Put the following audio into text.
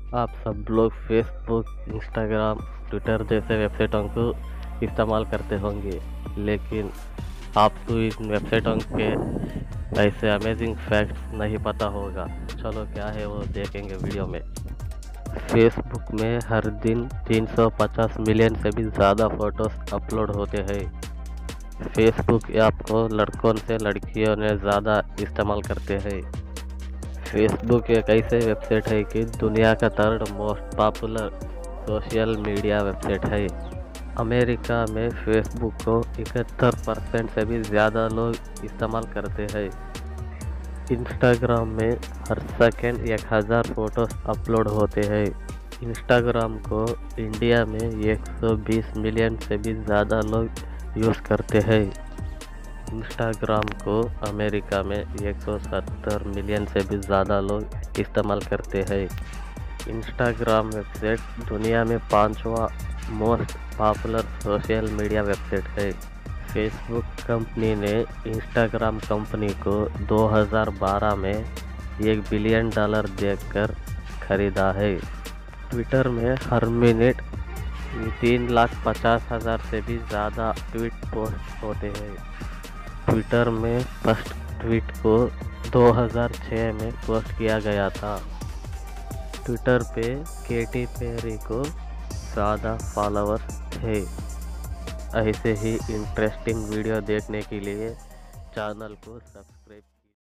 आप सब लोग फेसबुक, इंस्टाग्राम, ट्विटर जैसे वेबसाइटों को इस्तेमाल करते होंगे, लेकिन आपको इन वेबसाइटों के ऐसे अमेजिंग फैक्ट्स नहीं पता होगा। चलो क्या है वो देखेंगे वीडियो में। फेसबुक में हर दिन 350 मिलियन से भी ज़्यादा फोटोज अपलोड होते हैं। फेसबुक ऐप को लड़कों से लड़कियों ने ज़्यादा इस्तेमाल करते हैं। फेसबुक एक ऐसे वेबसाइट है कि दुनिया का third most popular social media website है। अमेरिका में फेसबुक को 71% से भी ज़्यादा लोग इस्तेमाल करते हैं। इंस्टाग्राम में हर सेकंड 1000 फोटोज अपलोड होते हैं। इंस्टाग्राम को इंडिया में 120 मिलियन से भी ज़्यादा लोग यूज़ करते हैं। इंस्टाग्राम को अमेरिका में 170 मिलियन से भी ज़्यादा लोग इस्तेमाल करते हैं। इंस्टाग्राम वेबसाइट दुनिया में 5वां most popular social media website है। फेसबुक कंपनी ने इंस्टाग्राम कंपनी को 2012 में $1 बिलियन देकर खरीदा है। ट्विटर में हर मिनट 3,50,000 से भी ज़्यादा ट्वीट पोस्ट होते हैं। ट्विटर में फर्स्ट ट्वीट को 2006 में पोस्ट किया गया था। ट्विटर पे केटी पेरी को ज़्यादा फॉलोअर्स थे। ऐसे ही इंटरेस्टिंग वीडियो देखने के लिए चैनल को सब्सक्राइब